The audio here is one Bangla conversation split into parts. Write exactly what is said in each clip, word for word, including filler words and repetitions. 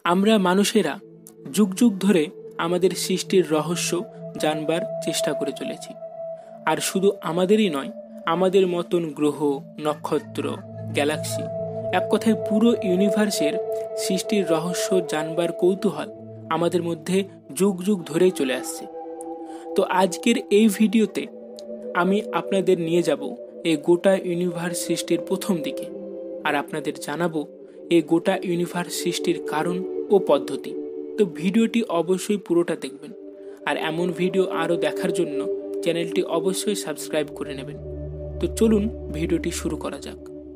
আমরা মানুষেরা যুগ যুগ ধরে আমাদের সৃষ্টির রহস্য জানবার চেষ্টা করে চলেছি। আর শুধু আমাদেরই নয়, আমাদের মতন গ্রহ, নক্ষত্র, গ্যালাক্সি, এক কথায় পুরো ইউনিভার্সের সৃষ্টির রহস্য জানবার কৌতূহল আমাদের মধ্যে যুগ যুগ ধরেই চলে আসছে। তো আজকের এই ভিডিওতে আমি আপনাদের নিয়ে যাব এই গোটা ইউনিভার্স সৃষ্টির প্রথম দিকে, আর আপনাদের জানাবো এই গোটা ইউনিভার্স সৃষ্টির কারণ ও পদ্ধতি। তো ভিডিওটি অবশ্যই পুরোটা দেখবেন, আর এমন ভিডিও আরও দেখার জন্য চ্যানেলটি অবশ্যই সাবস্ক্রাইব করে নেবেন। তো চলুন ভিডিওটি শুরু করা যাক।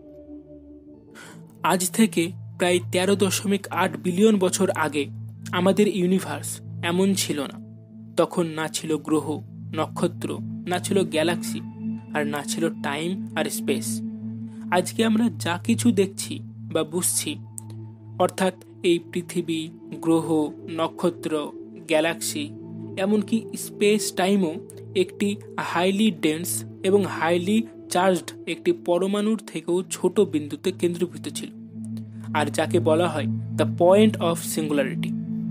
আজ থেকে প্রায় তেরো দশমিক আট বিলিয়ন বছর আগে আমাদের ইউনিভার্স এমন ছিল না। তখন না ছিল গ্রহ, নক্ষত্র, না ছিল গ্যালাক্সি, আর না ছিল টাইম আর স্পেস। আজকে আমরা যা কিছু দেখছি বা বুঝছি, অর্থাৎ এই পৃথিবী, গ্রহ, নক্ষত্র, গ্যালাক্সি, এমনকি স্পেস টাইমও একটি হাইলি ডেন্স এবং হাইলি চার্জড একটি পরমাণুর থেকেও ছোট বিন্দুতে কেন্দ্রীভূত ছিল, আর যাকে বলা হয় দ্য পয়েন্ট অফ সিঙ্গুলারিটি।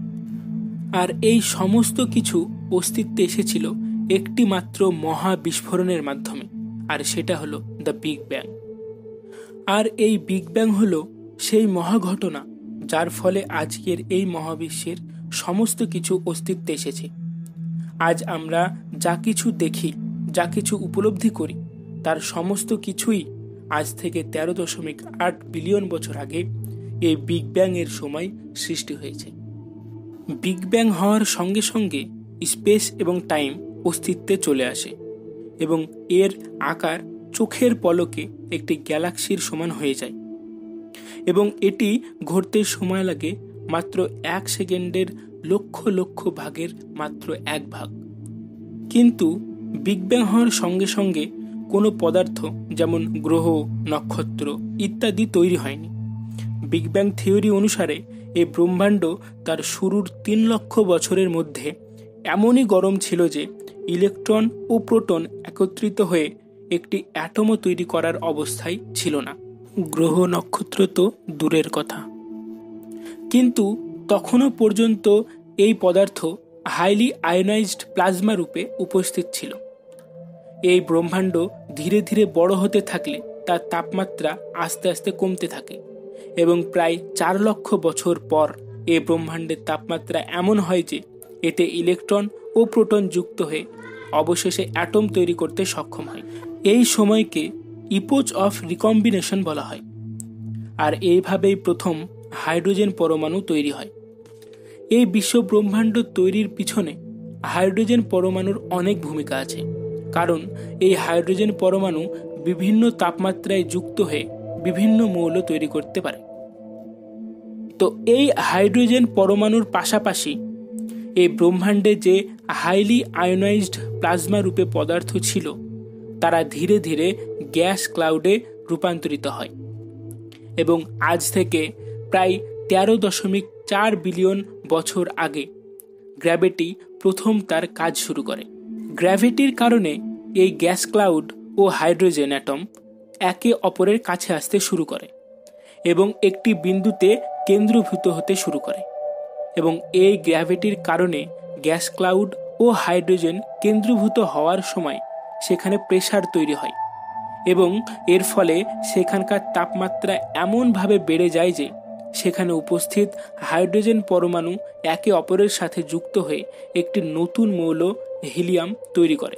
আর এই সমস্ত কিছু অস্তিত্বে এসেছিল একটি মাত্র মহা বিস্ফোরণের মাধ্যমে, আর সেটা হলো দ্য বিগ ব্যাং। আর এই বিগ ব্যাং হলো সেই মহাঘটনা যার ফলে আজকের এই মহাবিশ্বের সমস্ত কিছু অস্তিত্বে এসেছে। আজ আমরা যা কিছু দেখি, যা কিছু উপলব্ধি করি, তার সমস্ত কিছুই আজ থেকে তেরো দশমিক আট বিলিয়ন বছর আগে এই বিগ ব্যাং এর সময় সৃষ্টি হয়েছে। বিগ ব্যাং হওয়ার সঙ্গে সঙ্গে স্পেস এবং টাইম অস্তিত্বে চলে আসে, এবং এর আকার চোখের পলকে একটি গ্যালাক্সির সমান হয়ে যায়, এবং এটি ঘটতে সময় লাগে মাত্র এক সেকেন্ডের লক্ষ লক্ষ ভাগের মাত্র এক ভাগ। কিন্তু বিগ ব্যাং হওয়ার সঙ্গে সঙ্গে কোনো পদার্থ যেমন গ্রহ, নক্ষত্র ইত্যাদি তৈরি হয়নি। বিগ ব্যাং থিওরি অনুসারে এই ব্রহ্মাণ্ড তার শুরুর তিন লক্ষ বছরের মধ্যে এমনই গরম ছিল যে ইলেকট্রন ও প্রোটন একত্রিত হয়ে একটি অ্যাটমও তৈরি করার অবস্থায় ছিল না। গ্রহ, নক্ষত্র তো দূরের কথা। কিন্তু তখনও পর্যন্ত এই পদার্থ হাইলি আয়োনাইজড প্লাজমা রূপে উপস্থিত ছিল। এই ব্রহ্মাণ্ড ধীরে ধীরে বড় হতে থাকলে তার তাপমাত্রা আস্তে আস্তে কমতে থাকে, এবং প্রায় চার লক্ষ বছর পর এই ব্রহ্মাণ্ডের তাপমাত্রা এমন হয় যে এতে ইলেকট্রন ও প্রোটন যুক্ত হয়ে অবশেষে অ্যাটম তৈরি করতে সক্ষম হয়। এই সময়কে ইপোচ অফ রিকম্বিনেশন বলা হয়। আর এইভাবেই প্রথম হাইড্রোজেন পরমাণু তৈরি হয়। এই বিশ্ব ব্রহ্মাণ্ড তৈরির পিছনে হাইড্রোজেন পরমাণুর অনেক ভূমিকা আছে, কারণ এই হাইড্রোজেন পরমাণু বিভিন্ন তাপমাত্রায় যুক্ত হয়ে বিভিন্ন মৌল তৈরি করতে পারে। তো এই হাইড্রোজেন পরমাণুর পাশাপাশি এই ব্রহ্মাণ্ডে যে হাইলি আয়োনাইজড প্লাজমা রূপে পদার্থ ছিল, তারা ধীরে ধীরে গ্যাস ক্লাউডে রূপান্তরিত হয়, এবং আজ থেকে প্রায় তেরো দশমিক চার বিলিয়ন বছর আগে গ্র্যাভিটি প্রথম তার কাজ শুরু করে। গ্র্যাভিটির কারণে এই গ্যাস ক্লাউড ও হাইড্রোজেন অ্যাটম একে অপরের কাছে আসতে শুরু করে এবং একটি বিন্দুতে কেন্দ্রীভূত হতে শুরু করে, এবং এই গ্র্যাভিটির কারণে গ্যাস ক্লাউড ও হাইড্রোজেন কেন্দ্রীভূত হওয়ার সময় সেখানে প্রেসার তৈরি হয়, এবং এর ফলে সেখানকার তাপমাত্রা এমনভাবে বেড়ে যায় যে সেখানে উপস্থিত হাইড্রোজেন পরমাণু একে অপরের সাথে যুক্ত হয়ে একটি নতুন মৌল হিলিয়াম তৈরি করে,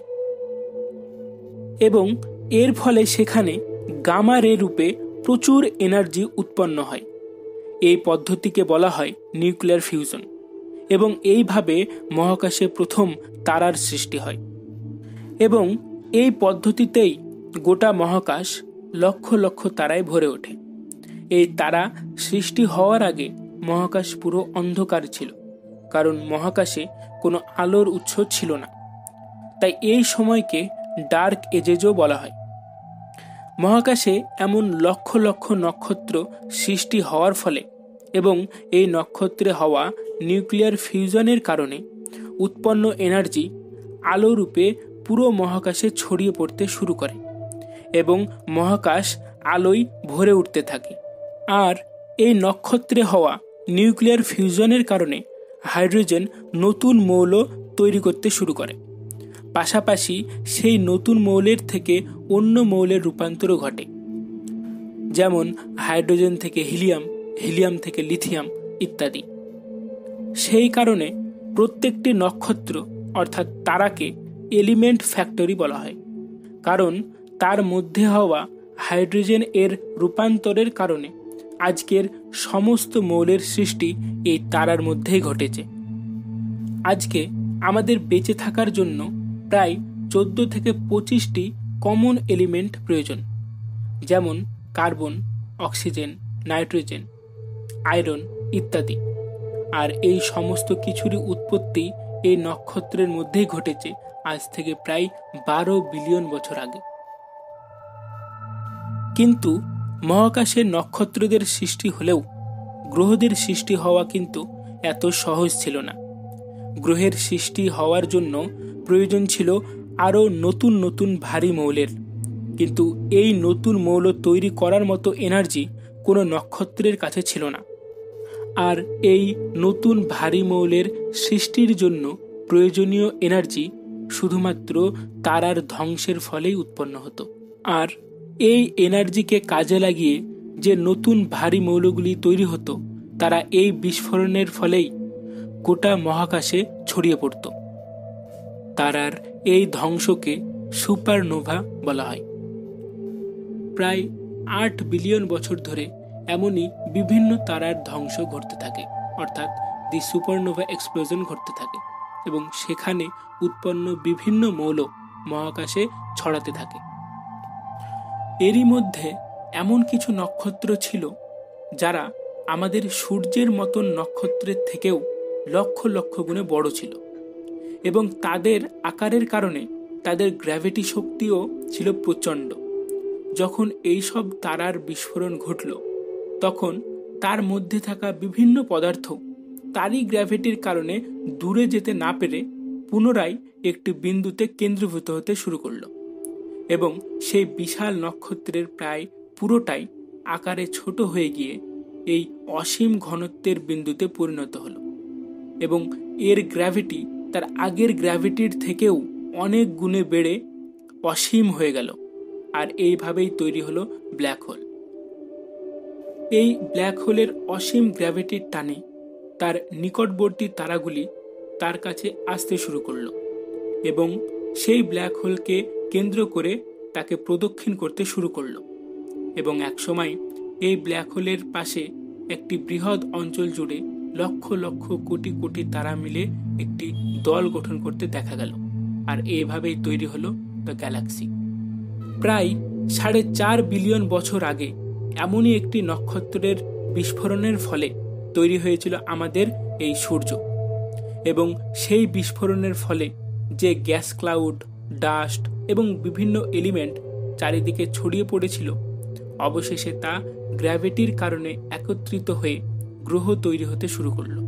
এবং এর ফলে সেখানে গামা রে রূপে প্রচুর এনার্জি উৎপন্ন হয়। এই পদ্ধতিকে বলা হয় নিউক্লিয়ার ফিউশন, এবং এইভাবে মহাকাশে প্রথম তারার সৃষ্টি হয়, এবং এই পদ্ধতিতেই গোটা মহাকাশ লক্ষ লক্ষ তারায় ভরে ওঠে। এই তারা সৃষ্টি হওয়ার আগে মহাকাশ পুরো অন্ধকার ছিল, কারণ মহাকাশে কোনো আলোর উৎস ছিল না। তাই এই সময়কে ডার্ক এজেজও বলা হয়। মহাকাশে এমন লক্ষ লক্ষ নক্ষত্র সৃষ্টি হওয়ার ফলে এবং এই নক্ষত্রে হওয়া নিউক্লিয়ার ফিউশনের কারণে উৎপন্ন এনার্জি আলোরূপে পুরো মহাকাশে ছড়িয়ে পড়তে শুরু করে, এবং মহাকাশ আলোয় ভরে উঠতে থাকে। আর এই নক্ষত্রে হওয়া নিউক্লিয়ার ফিউশনের কারণে হাইড্রোজেন নতুন মৌল তৈরি করতে শুরু করে। পাশাপাশি সেই নতুন মৌলের থেকে অন্য মৌলের রূপান্তরও ঘটে, যেমন হাইড্রোজেন থেকে হিলিয়াম, হিলিয়াম থেকে লিথিয়াম ইত্যাদি। সেই কারণে প্রত্যেকটি নক্ষত্র অর্থাৎ তারাকে এলিমেন্ট ফ্যাক্টরি বলা হয়, কারণ তার মধ্যে হওয়া হাইড্রোজেন এর রূপান্তরের কারণে আজকের সমস্ত মৌলের সৃষ্টি এই তারার মধ্যেই ঘটেছে। আজকে আমাদের বেঁচে থাকার জন্য প্রায় চোদ্দ থেকে পঁচিশটি কমন এলিমেন্ট প্রয়োজন, যেমন কার্বন, অক্সিজেন, নাইট্রোজেন, আয়রন ইত্যাদি। আর এই সমস্ত কিছুরই উৎপত্তি এই নক্ষত্রের মধ্যেই ঘটেছে আজ থেকে প্রায় বারো বিলিয়ন বছর আগে। কিন্তু মহাকাশের নক্ষত্রদের সৃষ্টি হলেও গ্রহদের সৃষ্টি হওয়া কিন্তু এত সহজ ছিল না। গ্রহের সৃষ্টি হওয়ার জন্য প্রয়োজন ছিল আরও নতুন নতুন ভারী মৌলের, কিন্তু এই নতুন মৌল তৈরি করার মতো এনার্জি কোনো নক্ষত্রের কাছে ছিল না। আর এই নতুন ভারী মৌলের সৃষ্টির জন্য প্রয়োজনীয় এনার্জি শুধুমাত্র তারার ধ্বংসের ফলেই উৎপন্ন হতো। আর এই এনার্জিকে কাজে লাগিয়ে যে নতুন ভারী মৌলগুলি তৈরি হতো, তারা এই বিস্ফোরণের ফলেই গোটা মহাকাশে ছড়িয়ে পড়ত। তারার এই ধ্বংসকে সুপারনোভা বলা হয়। প্রায় আট বিলিয়ন বছর ধরে এমনই বিভিন্ন তারার ধ্বংস ঘটতে থাকে, অর্থাৎ দি সুপারনোভা এক্সপ্লোশন ঘটতে থাকে, এবং সেখানে উৎপন্ন বিভিন্ন মৌল মহাকাশে ছড়াতে থাকে। এরই মধ্যে এমন কিছু নক্ষত্র ছিল যারা আমাদের সূর্যের মতন নক্ষত্রের থেকেও লক্ষ লক্ষ গুণে বড় ছিল, এবং তাদের আকারের কারণে তাদের গ্র্যাভিটি শক্তিও ছিল প্রচণ্ড। যখন এই সব তারার বিস্ফোরণ ঘটল, তখন তার মধ্যে থাকা বিভিন্ন পদার্থ তারই গ্র্যাভিটির কারণে দূরে যেতে না পেরে পুনরায় একটি বিন্দুতে কেন্দ্রীভূত হতে শুরু করল, এবং সেই বিশাল নক্ষত্রের প্রায় পুরোটাই আকারে ছোট হয়ে গিয়ে এই অসীম ঘনত্বের বিন্দুতে পরিণত হলো, এবং এর গ্র্যাভিটি তার আগের গ্র্যাভিটির থেকেও অনেক গুণে বেড়ে অসীম হয়ে গেল। আর এইভাবেই তৈরি হলো ব্ল্যাক হোল। এই ব্ল্যাক হোলের অসীম গ্র্যাভিটির টানে তার নিকটবর্তী তারাগুলি তার কাছে আসতে শুরু করলো, এবং সেই ব্ল্যাক হোলকে কেন্দ্র করে তাকে প্রদক্ষিণ করতে শুরু করলো। এবং একসময় এই ব্ল্যাক হোলের পাশে একটি বৃহৎ অঞ্চল জুড়ে লক্ষ লক্ষ কোটি কোটি তারা মিলে একটি দল গঠন করতে দেখা গেল। আর এইভাবেই তৈরি হলো দ্য গ্যালাক্সি। প্রায় সাড়ে চার বিলিয়ন বছর আগে এমনই একটি নক্ষত্রের বিস্ফোরণের ফলে তৈরি হয়েছিল আমাদের এই সূর্য, এবং সেই বিস্ফোরণের ফলে যে গ্যাস ক্লাউড, ডাস্ট এবং বিভিন্ন এলিমেন্ট চারিদিকে ছড়িয়ে পড়েছিল, অবশেষে তা গ্র্যাভিটির কারণে একত্রিত হয়ে গ্রহ তৈরি হতে শুরু করলো।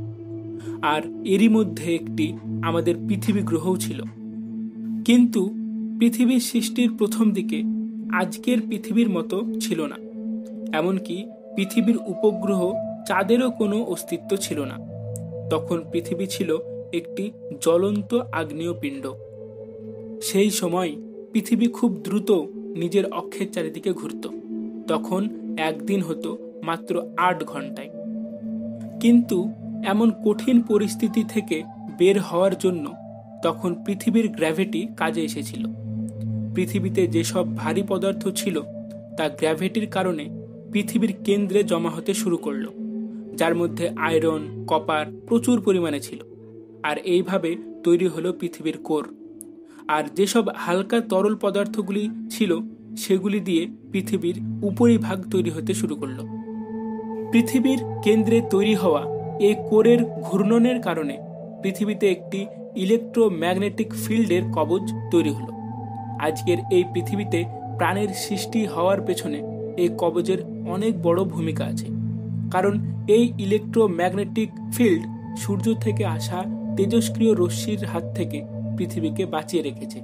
আর এরই মধ্যে একটি আমাদের পৃথিবী গ্রহও ছিল। কিন্তু পৃথিবীর সৃষ্টির প্রথম দিকে আজকের পৃথিবীর মতো ছিল না। এমনকি পৃথিবীর উপগ্রহ চাঁদেরও কোনো অস্তিত্ব ছিল না। তখন পৃথিবী ছিল একটি জ্বলন্ত আগ্নেয় পিণ্ড। সেই সময় পৃথিবী খুব দ্রুত নিজের অক্ষের চারিদিকে ঘুরত। তখন একদিন হতো মাত্র আট ঘন্টায়। কিন্তু এমন কঠিন পরিস্থিতি থেকে বের হওয়ার জন্য তখন পৃথিবীর গ্র্যাভিটি কাজে এসেছিল। পৃথিবীতে যেসব ভারী পদার্থ ছিল তা গ্র্যাভিটির কারণে পৃথিবীর কেন্দ্রে জমা হতে শুরু করলো, যার মধ্যে আয়রন, কপার প্রচুর পরিমাণে ছিল। আর এইভাবে তৈরি হলো পৃথিবীর কোর। আর যেসব হালকা তরল পদার্থগুলি ছিল সেগুলি দিয়ে পৃথিবীর উপরিভাগ তৈরি হতে শুরু করলো। পৃথিবীর কেন্দ্রে তৈরি হওয়া এই কোরের ঘূর্ণনের কারণে পৃথিবীতে একটি ইলেকট্রোম্যাগনেটিক ফিল্ডের কবচ তৈরি হলো। আজকের এই পৃথিবীতে প্রাণের সৃষ্টি হওয়ার পেছনে এই কবচের অনেক বড় ভূমিকা আছে, কারণ এই ইলেকট্রোম্যাগনেটিক ফিল্ড সূর্য থেকে আসা তেজস্ক্রিয় রশ্মির হাত থেকে পৃথিবীকে বাঁচিয়ে রেখেছে।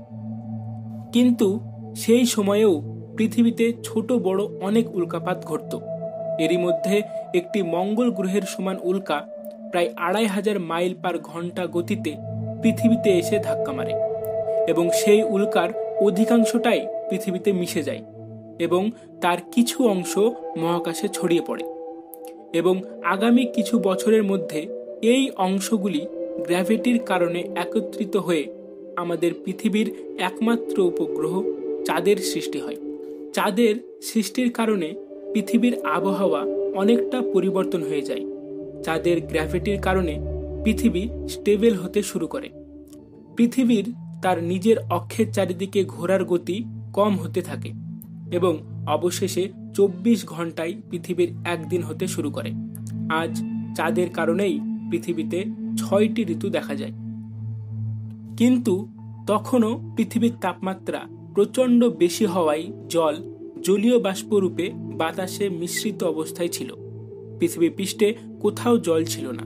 কিন্তু সেই সময়েও পৃথিবীতে ছোট বড় অনেক উল্কাপাত ঘটত, এরই মধ্যে একটি মঙ্গল গ্রহের সমান উল্কা প্রায় আড়াই হাজার মাইল পার ঘন্টা গতিতে পৃথিবীতে এসে ধাক্কা মারে এবং সেই উল্কার অধিকাংশটাই পৃথিবীতে মিশে যায় এবং তার কিছু অংশ মহাকাশে ছড়িয়ে পড়ে এবং আগামী কিছু বছরের মধ্যে এই অংশগুলি গ্র্যাভিটির কারণে একত্রিত হয়ে আমাদের পৃথিবীর একমাত্র উপগ্রহ চাঁদের সৃষ্টি হয়। চাঁদের সৃষ্টির কারণে পৃথিবীর আবহাওয়া অনেকটা পরিবর্তন হয়ে যায়। চাঁদের গ্র্যাভিটির কারণে পৃথিবী স্টেবল হতে শুরু করে। পৃথিবীর তার নিজের অক্ষের চারিদিকে ঘোরার গতি কম হতে থাকে এবং অবশেষে চব্বিশ ঘন্টায় পৃথিবীর একদিন হতে শুরু করে। আজ চাঁদের কারণেই পৃথিবীতে ছয়টি ঋতু দেখা যায়। কিন্তু তখনও পৃথিবীর তাপমাত্রা প্রচণ্ড বেশি হওয়ায় জল জলীয় বাষ্প রূপে বাতাসে মিশ্রিত অবস্থায় ছিল। পৃথিবী পৃষ্ঠে কোথাও জল ছিল না।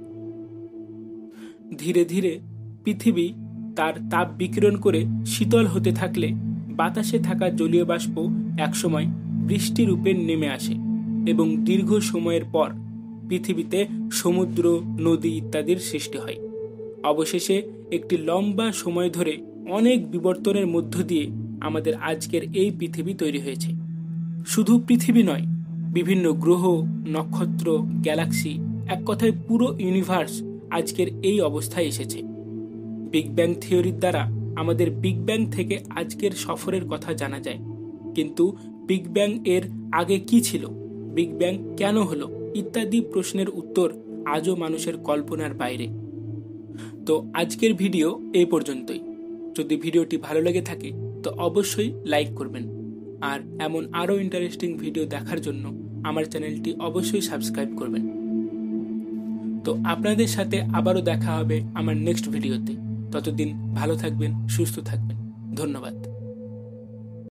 ধীরে ধীরে পৃথিবী তার তাপ বিকিরণ করে শীতল হতে থাকলে বাতাসে থাকা জলীয় বাষ্প একসময় বৃষ্টি রূপে নেমে আসে এবং দীর্ঘ সময়ের পর পৃথিবীতে সমুদ্র, নদী ইত্যাদির সৃষ্টি হয়। অবশেষে একটি লম্বা সময় ধরে অনেক বিবর্তনের মধ্য দিয়ে আমাদের আজকের এই পৃথিবী তৈরি হয়েছে। শুধু পৃথিবী নয়, বিভিন্ন গ্রহ, নক্ষত্র, গ্যালাক্সি, এক কথায় পুরো ইউনিভার্স আজকের এই অবস্থায় এসেছে। বিগ ব্যাং থিওরির দ্বারা আমাদের বিগ ব্যাং থেকে আজকের সফরের কথা জানা যায়। কিন্তু বিগ ব্যাং এর আগে কি ছিল, বিগ ব্যাং কেন হলো ইত্যাদি প্রশ্নের উত্তর আজও মানুষের কল্পনার বাইরে। তো আজকের ভিডিও এই পর্যন্তই। যদি ভিডিওটি ভালো লেগে থাকে তো অবশ্যই লাইক করবেন, আর এমন আরও ইন্টারেস্টিং ভিডিও দেখার জন্য আমার চ্যানেলটি অবশ্যই সাবস্ক্রাইব করবেন। তো আপনাদের সাথে আবারও দেখা হবে আমার নেক্সট ভিডিওতে। ততদিন ভালো থাকবেন, সুস্থ থাকবেন। ধন্যবাদ।